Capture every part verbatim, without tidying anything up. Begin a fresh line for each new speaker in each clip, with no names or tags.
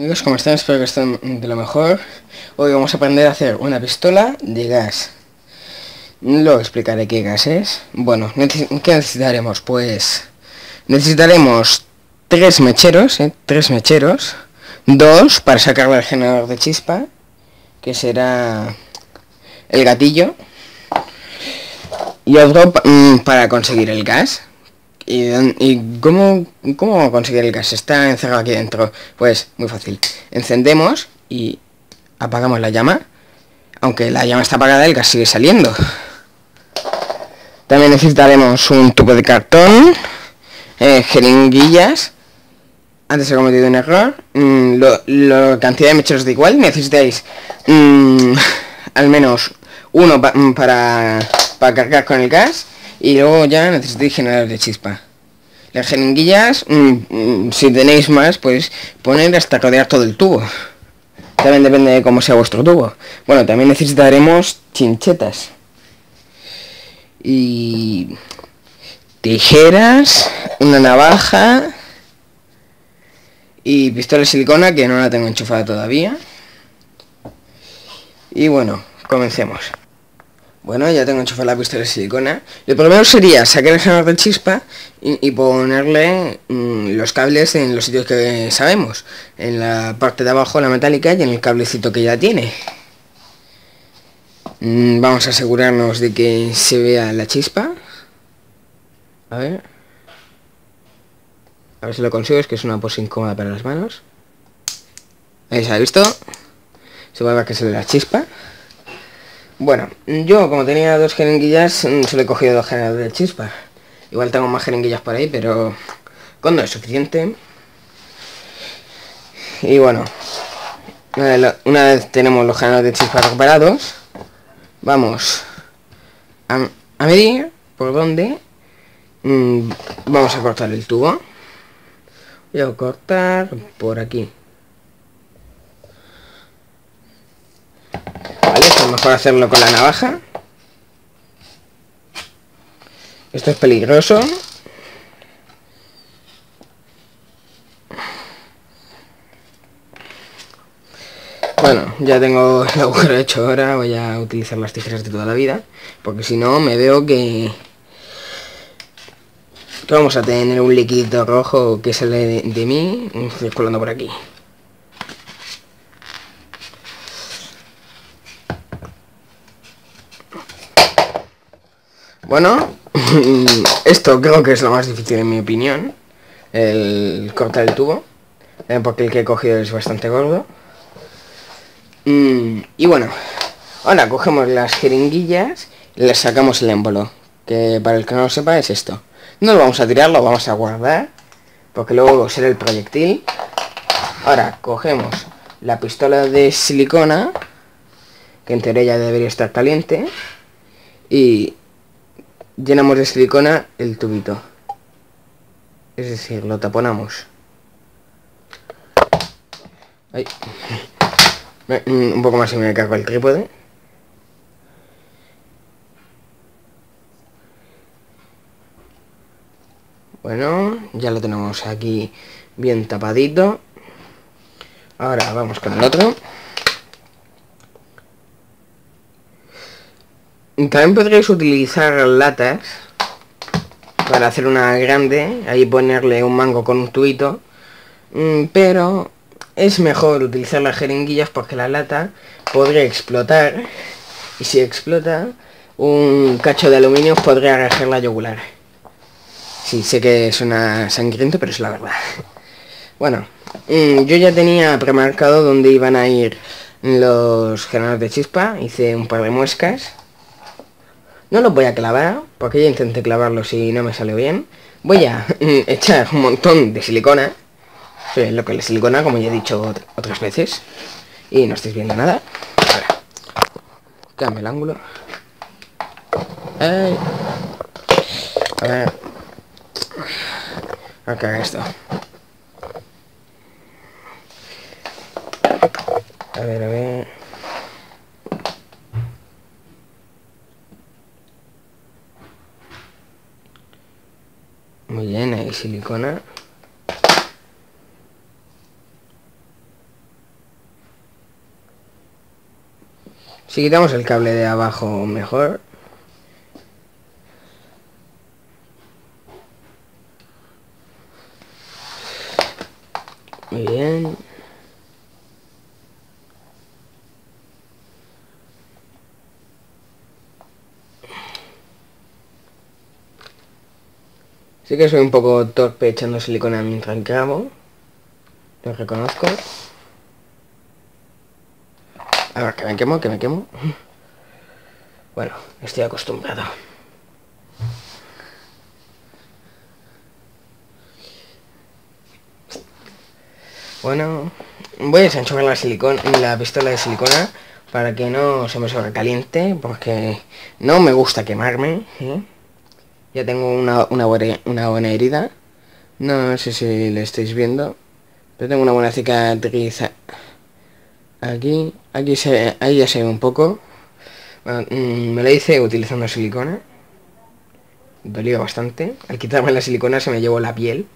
Amigos, ¿cómo están? Espero que estén de lo mejor. Hoy vamos a aprender a hacer una pistola de gas. Luego explicaré qué gas es. Bueno, ¿qué necesitaremos? Pues necesitaremos tres mecheros, ¿eh? Tres mecheros. Dos para sacarle al generador de chispa, que será el gatillo. Y otro para conseguir el gas. ¿Y, y cómo, cómo conseguir el gas? Está encerrado aquí dentro. Pues muy fácil. Encendemos y apagamos la llama. Aunque la llama está apagada, el gas sigue saliendo. También necesitaremos un tubo de cartón, eh, jeringuillas. Antes he cometido un error. Mm, lo, lo, cantidad de mecheros da igual. Necesitáis mm, al menos uno pa, para, para cargar con el gas. Y luego ya necesitáis generador de chispa. Las jeringuillas, mmm, mmm, si tenéis más, pues poner hasta rodear todo el tubo. También depende de cómo sea vuestro tubo. Bueno, también necesitaremos chinchetas. Y tijeras, una navaja y pistola de silicona, que no la tengo enchufada todavía. Y bueno, comencemos. Bueno, ya tengo enchufada la pistola de silicona. Lo primero sería sacar el generador de chispa y, y ponerle mmm, los cables en los sitios que sabemos. En la parte de abajo, la metálica, y en el cablecito que ya tiene. Mm, vamos a asegurarnos de que se vea la chispa. A ver. A ver si lo consigo, es que es una pose incómoda para las manos. Ahí se ha visto. Se va a ver que se ve la chispa. Bueno, yo como tenía dos jeringuillas, solo he cogido dos generadores de chispa. Igual tengo más jeringuillas por ahí, pero con dos es suficiente. Y bueno, una vez tenemos los generadores de chispa recuperados, vamos a, a medir por dónde mmm, vamos a cortar el tubo. Voy a cortar por aquí. Vale, esto es mejor hacerlo con la navaja. Esto es peligroso. Bueno, ya tengo el agujero hecho. Ahora voy a utilizar las tijeras de toda la vida, porque si no me veo que, que vamos a tener un líquido rojo que sale de, de mí circulando por aquí. Bueno, esto creo que es lo más difícil en mi opinión, el cortar el tubo, porque el que he cogido es bastante gordo. Y bueno, ahora cogemos las jeringuillas y les sacamos el émbolo, que para el que no lo sepa es esto. No lo vamos a tirar, lo vamos a guardar, porque luego será el proyectil. Ahora cogemos la pistola de silicona, que en teoría ya debería estar caliente, y llenamos de silicona el tubito. Es decir, lo taponamos. Ay. Un poco más y me cargo el trípode. Bueno, ya lo tenemos aquí bien tapadito. Ahora vamos con el otro. También podréis utilizar latas para hacer una grande, ahí ponerle un mango con un tubito, pero es mejor utilizar las jeringuillas porque la lata podría explotar, y si explota, un cacho de aluminio podría rajar la yugular. Sí, sé que suena sangriento, pero es la verdad. Bueno, yo ya tenía premarcado dónde iban a ir los generadores de chispa, hice un par de muescas. No los voy a clavar, porque ya intenté clavarlos y no me salió bien. Voy a echar un montón de silicona. Sí, lo que es la silicona, como ya he dicho otras veces. Y no estáis viendo nada. Ahora, cambio el ángulo. Ay. A ver. Acá esto. A ver, a ver. Muy bien, ahí silicona. Si quitamos el cable de abajo mejor. Muy bien. Sí que soy un poco torpe echando silicona mientras grabo. Lo reconozco. A ver, que me quemo, que me quemo. Bueno, estoy acostumbrado. Bueno, voy a desenchufar la silicona, la pistola de silicona para que no se me sobrecaliente, porque no me gusta quemarme, ¿eh? Ya tengo una, una, buena, una buena herida. No sé si le estáis viendo, pero tengo una buena cicatriz aquí. Aquí se, ahí ya se ve un poco. Bueno, mmm, me la hice utilizando silicona. Dolió bastante. Al quitarme la silicona se me llevó la piel.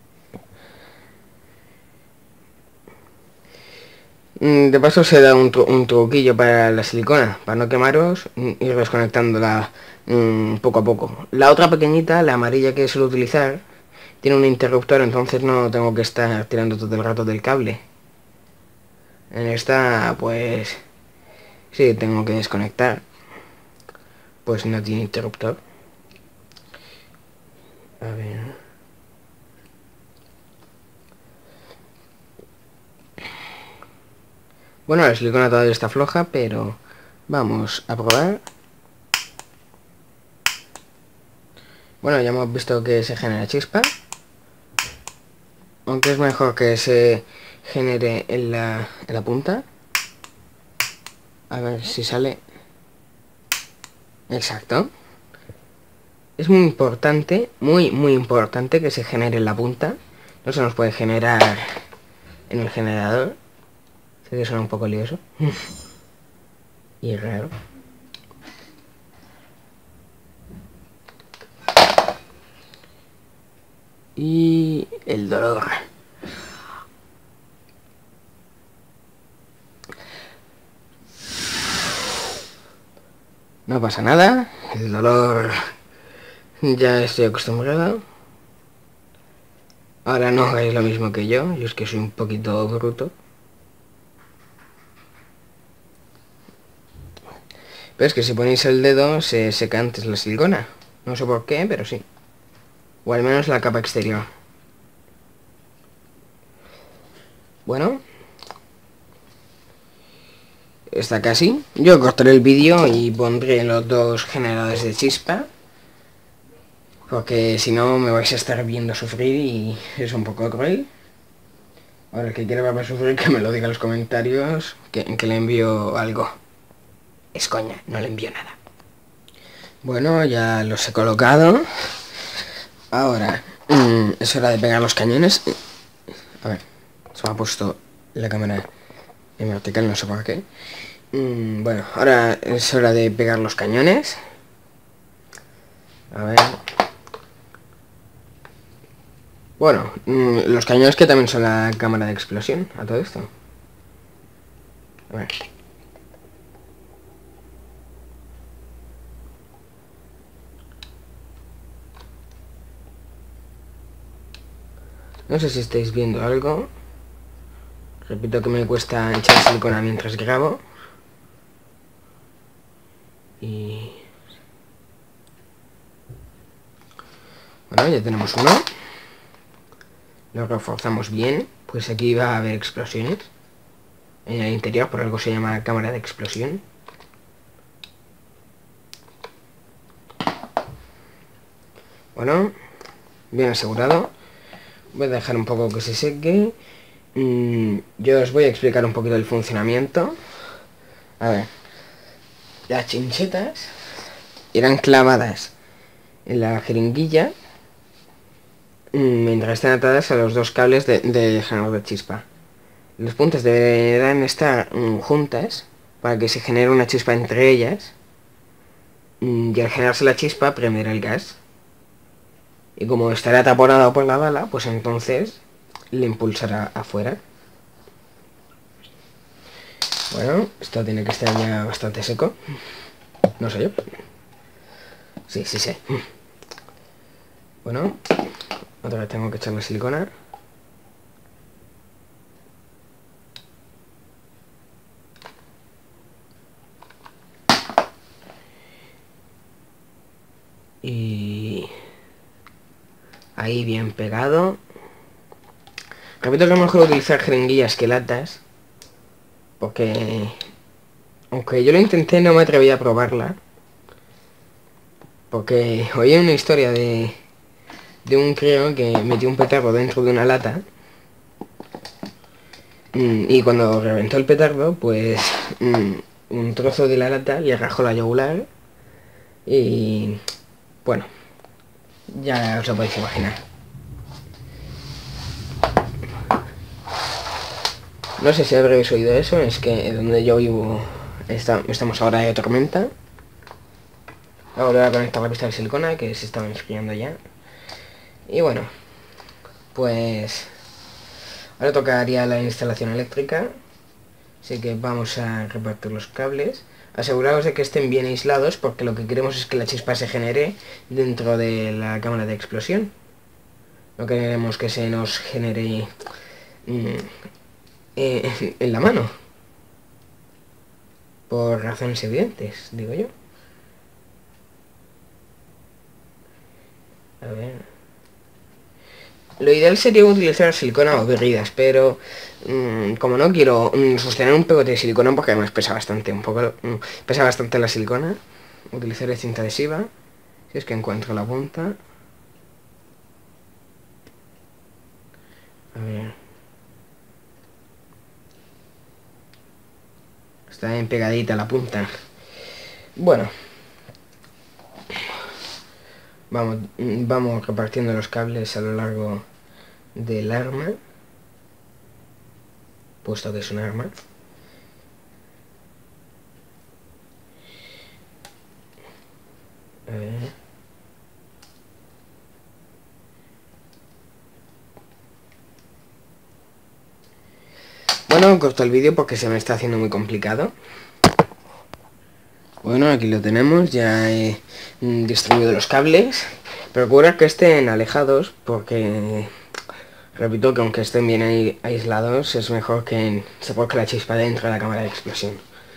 De paso se da un, tru un truquillo para la silicona, para no quemaros, ir desconectándola mmm, poco a poco. La otra pequeñita, la amarilla que suelo utilizar, tiene un interruptor, entonces no tengo que estar tirando todo el rato del cable. En esta, pues, sí, tengo que desconectar. Pues no tiene interruptor. A ver... Bueno, la silicona todavía está floja, pero vamos a probar. Bueno, ya hemos visto que se genera chispa. Aunque es mejor que se genere en la, en la punta. A ver si sale. Exacto. Es muy importante, muy, muy importante que se genere en la punta. No se nos puede generar en el generador. Sé que suena un poco lioso. Y raro. Y el dolor. No pasa nada. El dolor ya estoy acostumbrado. Ahora no hagáis lo mismo que yo. Yo es que soy un poquito bruto. Pero es que si ponéis el dedo se seca antes la silicona. No sé por qué, pero sí. O al menos la capa exterior. Bueno. Está casi. Yo cortaré el vídeo y pondré los dos generadores de chispa. Porque si no me vais a estar viendo sufrir y es un poco cruel. Ahora el que quiera verme sufrir que me lo diga en los comentarios. Que, que le envío algo. Es coña, no le envío nada. Bueno, ya los he colocado. Ahora mmm, es hora de pegar los cañones. A ver, se me ha puesto la cámara en vertical, no sé por qué. Mm, bueno, ahora es hora de pegar los cañones. A ver. Bueno, mm, los cañones que también son la cámara de explosión a todo esto. A ver. No sé si estáis viendo algo. Repito que me cuesta echar silicona mientras grabo. Y... bueno, ya tenemos uno. Lo reforzamos bien. Pues aquí va a haber explosiones. En el interior, por algo se llama cámara de explosión. Bueno, bien asegurado. Voy a dejar un poco que se seque. Mm, yo os voy a explicar un poquito el funcionamiento. A ver. Las chinchetas irán clavadas en la jeringuilla mientras estén atadas a los dos cables de, de generador de chispa. Las puntas deberán estar mm, juntas para que se genere una chispa entre ellas. Mm, y al generarse la chispa prenderá el gas. Y como estará taponado por la bala, pues entonces le impulsará afuera. Bueno, esto tiene que estar ya bastante seco. No sé yo. Sí, sí sé. Bueno, otra vez tengo que echarle silicona. Y ahí bien pegado. Repito que es mejor utilizar jeringuillas que latas, porque aunque yo lo intenté no me atreví a probarla, porque oí una historia de de un crío que metió un petardo dentro de una lata y cuando reventó el petardo pues un trozo de la lata le rajó la yugular y bueno, ya os lo podéis imaginar. No sé si habréis oído eso, es que donde yo vivo está, estamos ahora de tormenta. Ahora voy a conectar la pista de silicona que se estaba enfriando ya. Y bueno, pues ahora tocaría la instalación eléctrica. Así que vamos a repartir los cables. Aseguraos de que estén bien aislados porque lo que queremos es que la chispa se genere dentro de la cámara de explosión. No queremos que se nos genere mmm, eh, en la mano. Por razones evidentes, digo yo. A ver... Lo ideal sería utilizar silicona o berridas, pero mmm, como no quiero mmm, sostener un pegote de silicona, porque además pesa bastante, un poco mmm, pesa bastante la silicona, utilizaré cinta adhesiva, si es que encuentro la punta. A ver. Está bien pegadita la punta. Bueno. Vamos, vamos repartiendo los cables a lo largo del arma, puesto que es un arma. A ver. Bueno, corto el vídeo porque se me está haciendo muy complicado. Bueno, aquí lo tenemos, ya he distribuido los cables. Procura que estén alejados porque, repito, que aunque estén bien aislados, es mejor que se ponga la chispa dentro de la cámara de explosión.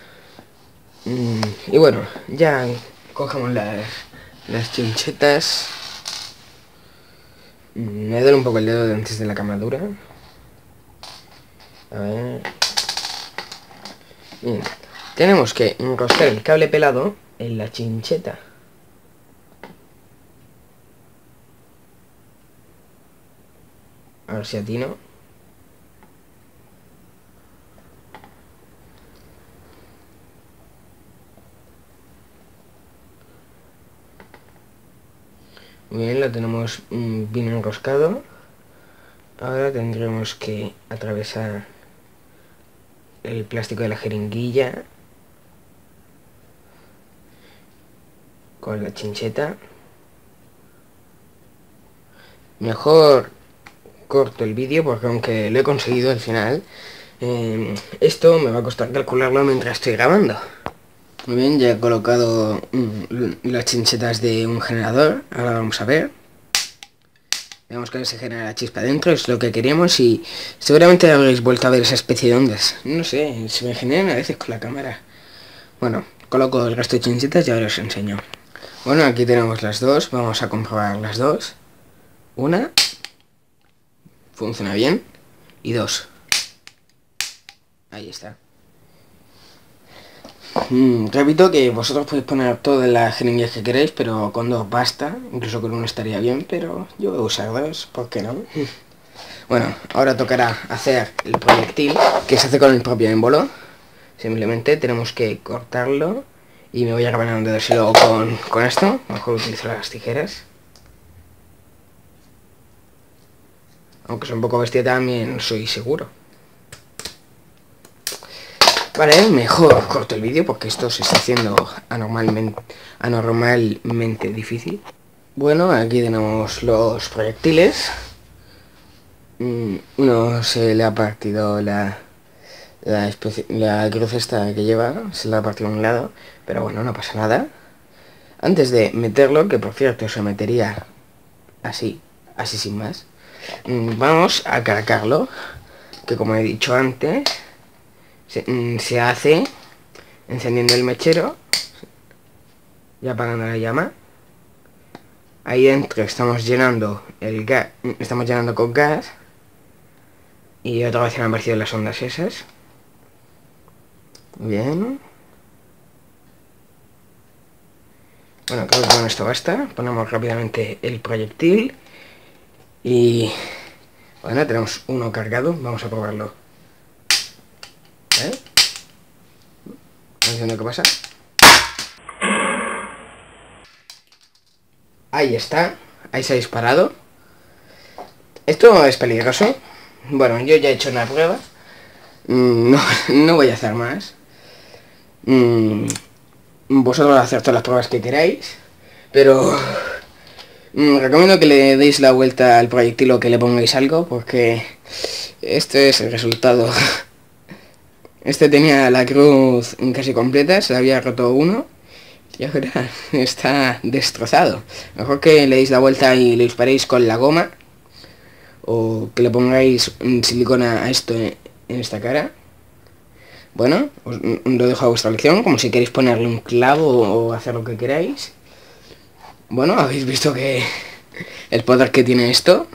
Y bueno, ya cogemos las, las chinchetas. Me duele un poco el dedo de antes de la camadura. A ver. Bien. Tenemos que enroscar el cable pelado en la chincheta. A ver si atino. Muy bien, lo tenemos bien enroscado. Ahora tendremos que atravesar el plástico de la jeringuilla con la chincheta. Mejor corto el vídeo porque aunque lo he conseguido al final, eh, esto me va a costar calcularlo mientras estoy grabando. Muy bien, ya he colocado mm, las chinchetas de un generador. Ahora vamos a ver. Vemos que se genera la chispa dentro, es lo que queríamos y seguramente habréis vuelto a ver esa especie de ondas. No sé, se me generan a veces con la cámara. Bueno, coloco el resto de chinchetas y ahora os enseño. Bueno, aquí tenemos las dos, vamos a comprobar las dos. Una, funciona bien, y dos. Ahí está. Mm, repito que vosotros podéis poner todas las jeringuillas que queréis, pero con dos basta, incluso con uno estaría bien, pero yo voy a usar dos, ¿por qué no? Bueno, ahora tocará hacer el proyectil, que se hace con el propio émbolo. Simplemente tenemos que cortarlo, y me voy a rebanar un dedo si luego con, con esto, mejor utilizo las tijeras. Aunque soy un poco bestia también, soy seguro. Vale, mejor corto el vídeo porque esto se está haciendo anormalmente, anormalmente difícil. Bueno, aquí tenemos los proyectiles. Uno se le ha partido la, La, la cruz esta que lleva se la ha partido a un lado, pero bueno, no pasa nada. Antes de meterlo, que por cierto se metería así, así sin más, vamos a cargarlo, que como he dicho antes, se, se hace encendiendo el mechero y apagando la llama. Ahí dentro estamos llenando el gas, estamos llenando con gas, y otra vez han aparecido las ondas esas. Bien. Bueno, creo que con esto basta. Ponemos rápidamente el proyectil. Y... bueno, tenemos uno cargado. Vamos a probarlo. ¿Eh? ¿Estás viendo qué pasa? Ahí está. Ahí se ha disparado. Esto es peligroso. Bueno, yo ya he hecho una prueba. No, no voy a hacer más. Mm, vosotros hacer todas las pruebas que queráis, pero mm, recomiendo que le deis la vuelta al proyectil o que le pongáis algo, porque este es el resultado. Este tenía la cruz casi completa, se le había roto uno y ahora está destrozado. Mejor que le deis la vuelta y le disparéis con la goma, o que le pongáis silicona a esto en esta cara. Bueno, os lo dejo a vuestra elección, como si queréis ponerle un clavo o hacer lo que queráis. Bueno, habéis visto que el poder que tiene esto.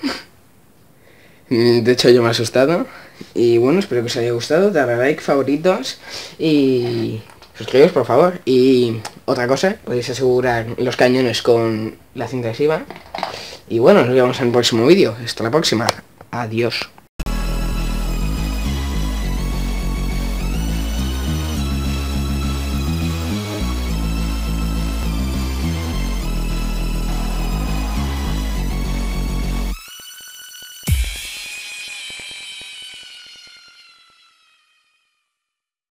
De hecho yo me he asustado. Y bueno, espero que os haya gustado, darle like, favoritos y suscribiros por favor. Y otra cosa, podéis asegurar los cañones con la cinta adhesiva. Y bueno, nos vemos en el próximo vídeo. Hasta la próxima. Adiós.